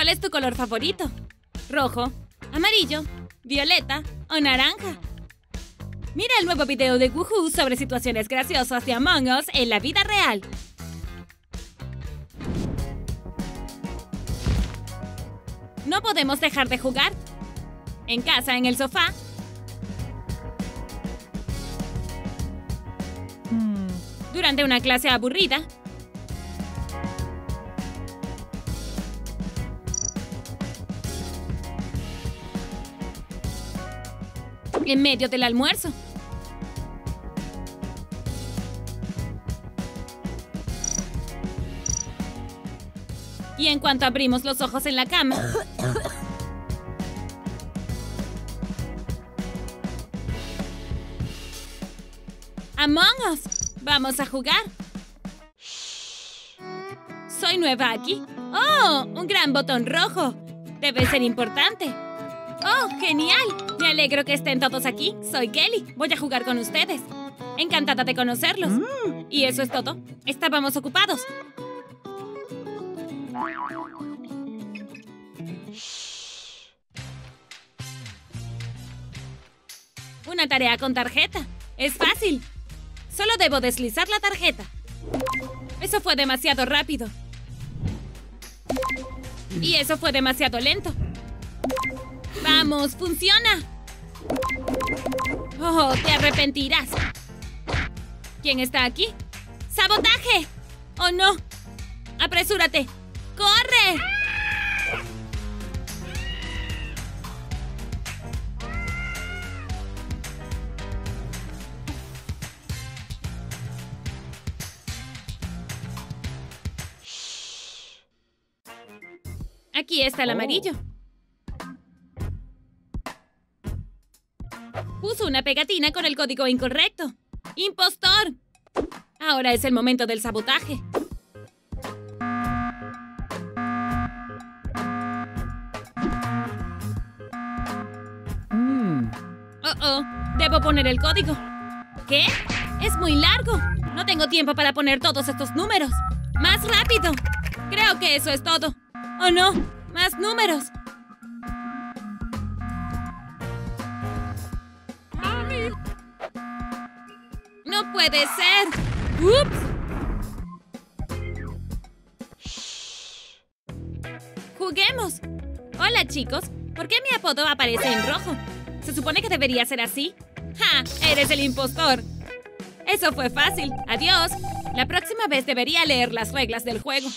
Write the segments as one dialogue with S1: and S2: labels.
S1: ¿Cuál es tu color favorito? ¿Rojo, amarillo, violeta o naranja? Mira el nuevo video de Woohoo sobre situaciones graciosas de Among Us en la vida real. No podemos dejar de jugar. En casa, en el sofá. Durante una clase aburrida. En medio del almuerzo. Y en cuanto abrimos los ojos en la cama. Among Us. Vamos a jugar. Soy nueva aquí. ¡Oh! Un gran botón rojo. Debe ser importante. ¡Oh, genial! Me alegro que estén todos aquí. Soy Kelly. Voy a jugar con ustedes. Encantada de conocerlos. Y eso es todo. Estábamos ocupados. Una tarea con tarjeta. Es fácil. Solo debo deslizar la tarjeta. Eso fue demasiado rápido. Y eso fue demasiado lento. ¡Vamos! ¡Funciona! ¡Oh! ¡Te arrepentirás! ¿Quién está aquí? ¡Sabotaje! ¡Oh, no! ¡Apresúrate! ¡Corre! Aquí está el amarillo. Puso una pegatina con el código incorrecto. ¡Impostor! Ahora es el momento del sabotaje. Oh, debo poner el código. ¿Qué? Es muy largo. No tengo tiempo para poner todos estos números. ¡Más rápido! Creo que eso es todo. ¡Oh, no! ¡Más números! ¡No puede ser! ¡Ups! ¡Juguemos! Hola, chicos. ¿Por qué mi apodo aparece en rojo? ¿Se supone que debería ser así? ¡Ja! ¡Eres el impostor! Eso fue fácil. ¡Adiós! La próxima vez debería leer las reglas del juego.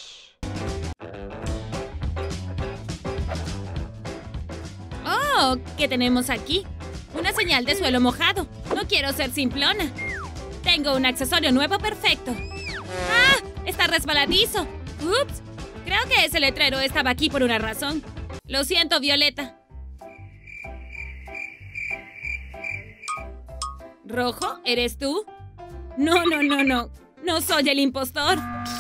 S1: ¡Oh! ¿Qué tenemos aquí? Una señal de suelo mojado. No quiero ser simplona. Tengo un accesorio nuevo perfecto. ¡Ah! ¡Está resbaladizo! ¡Ups! Creo que ese letrero estaba aquí por una razón. Lo siento, Violeta. ¿Rojo? ¿Eres tú? No, no, no, no. No soy el impostor.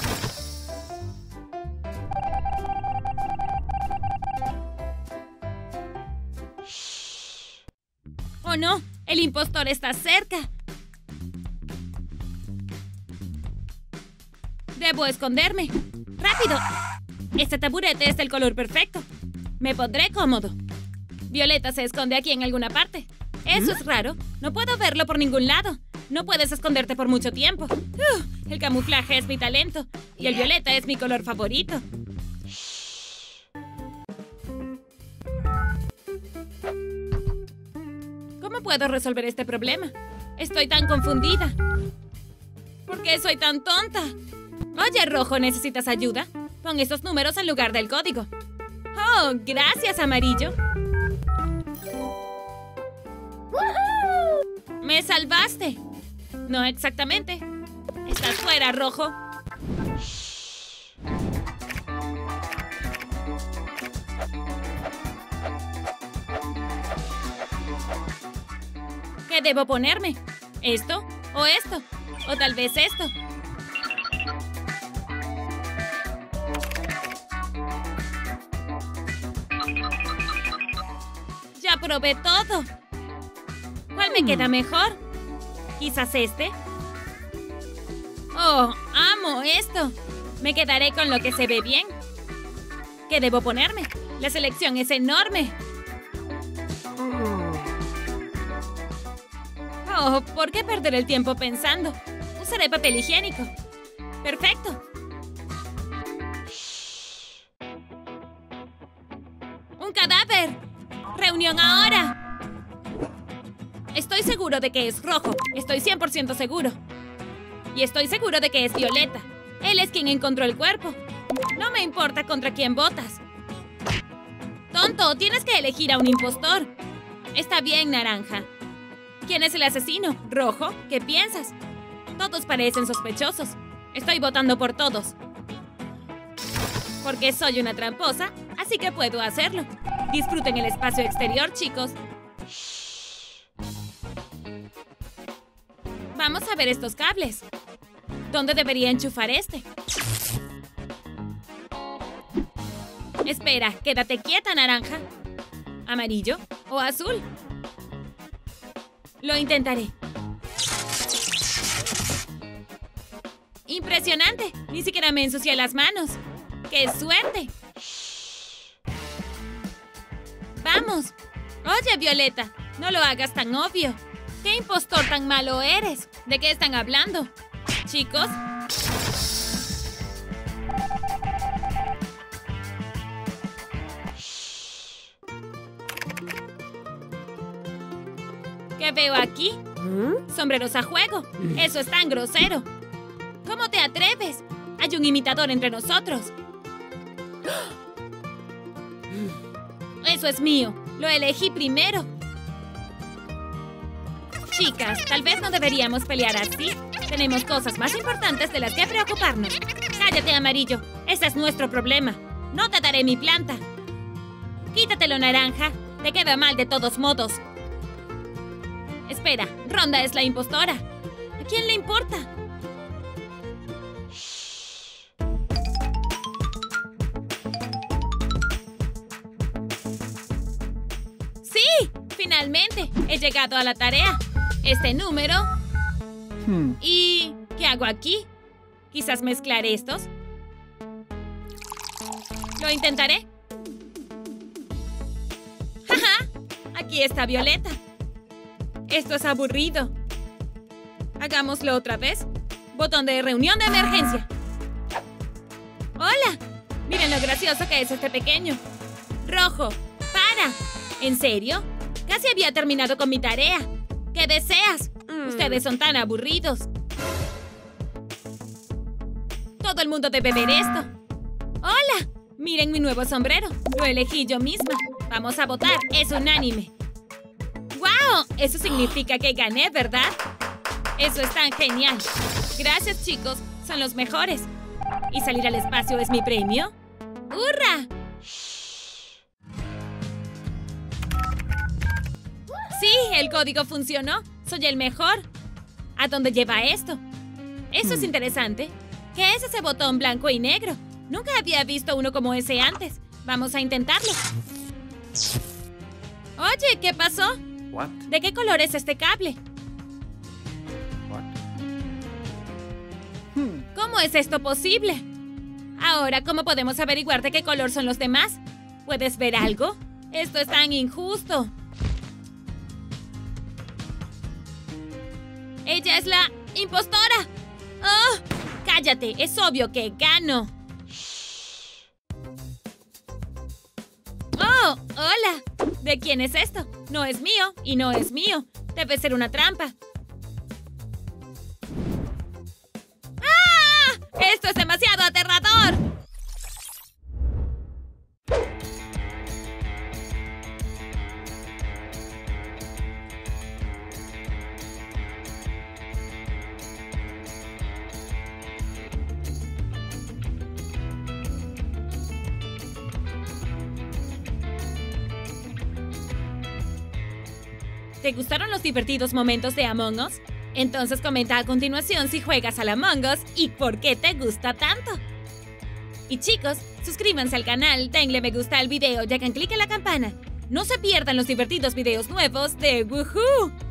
S1: ¡Oh, no! ¡El impostor está cerca! ¡Debo esconderme! ¡Rápido! Este taburete es del color perfecto. Me pondré cómodo. Violeta se esconde aquí en alguna parte. Eso es raro. No puedo verlo por ningún lado. No puedes esconderte por mucho tiempo. El camuflaje es mi talento. Y el violeta es mi color favorito. ¿Cómo puedo resolver este problema? Estoy tan confundida. ¿Por qué soy tan tonta? Oye, Rojo, ¿necesitas ayuda? Pon estos números en lugar del código. Oh, gracias, Amarillo. ¡Me salvaste! No exactamente. Estás fuera, Rojo. ¿Qué debo ponerme? ¿Esto? ¿O esto? ¿O tal vez esto? Ya probé todo. ¿Cuál me queda mejor? ¿Quizás este? ¡Oh, amo esto! Me quedaré con lo que se ve bien. ¿Qué debo ponerme? La selección es enorme. Oh, ¿por qué perder el tiempo pensando? Usaré papel higiénico. ¡Perfecto! ¡Un cadáver! ¡Reunión ahora! Estoy seguro de que es rojo. Estoy 100% seguro. Y estoy seguro de que es Violeta. Él es quien encontró el cuerpo. No me importa contra quién votas. ¡Tonto! Tienes que elegir a un impostor. Está bien, Naranja. ¿Quién es el asesino? ¿Rojo? ¿Qué piensas? Todos parecen sospechosos. Estoy votando por todos. Porque soy una tramposa, así que puedo hacerlo. Disfruten el espacio exterior, chicos. Vamos a ver estos cables. ¿Dónde debería enchufar este? Espera, quédate quieta, Naranja. ¿Amarillo o azul? Lo intentaré. ¡Impresionante! Ni siquiera me ensucié las manos. ¡Qué suerte! ¡Vamos! Oye, Violeta, no lo hagas tan obvio. ¿Qué impostor tan malo eres? ¿De qué están hablando? Chicos. ¿Qué veo aquí? Sombreros a juego. Eso es tan grosero. ¿Cómo te atreves? Hay un imitador entre nosotros. Eso es mío. Lo elegí primero. Chicas, tal vez no deberíamos pelear así. Tenemos cosas más importantes de las que preocuparnos. Cállate, Amarillo. Ese es nuestro problema. No te daré mi planta. Quítatelo, Naranja. Te queda mal de todos modos. Espera, Ronda es la impostora. ¿A quién le importa? ¡Sí! ¡Finalmente! He llegado a la tarea. Este número... ¿Y qué hago aquí? ¿Quizás mezclar estos? Lo intentaré. ¡Jaja! Aquí está Violeta. Esto es aburrido. Hagámoslo otra vez. Botón de reunión de emergencia. ¡Hola! Miren lo gracioso que es este pequeño. Rojo, para. ¿En serio? Casi había terminado con mi tarea. ¿Qué deseas? Ustedes son tan aburridos. Todo el mundo debe ver esto. ¡Hola! Miren mi nuevo sombrero. Lo elegí yo misma. Vamos a votar. Es unánime. ¡Wow! Eso significa que gané, ¿verdad? Eso es tan genial. Gracias, chicos. Son los mejores. ¿Y salir al espacio es mi premio? ¡Hurra! Sí, el código funcionó. Soy el mejor. ¿A dónde lleva esto? Eso es interesante. ¿Qué es ese botón blanco y negro? Nunca había visto uno como ese antes. Vamos a intentarlo. Oye, ¿qué pasó?
S2: What?
S1: ¿De qué color es este cable?
S2: What?
S1: ¿Cómo es esto posible? Ahora, ¿cómo podemos averiguar de qué color son los demás? ¿Puedes ver algo? Esto es tan injusto. ¡Ella es la impostora! ¡Oh! ¡Cállate! Es obvio que gano. ¡Oh! ¡Hola! ¿De quién es esto? No es mío y no es mío. Debe ser una trampa. ¡Ah! ¡Esto es demasiado aterrador! ¿Te gustaron los divertidos momentos de Among Us? Entonces comenta a continuación si juegas al Among Us y por qué te gusta tanto. Y chicos, suscríbanse al canal, denle me gusta al video y hagan clic en la campana. No se pierdan los divertidos videos nuevos de Woohoo.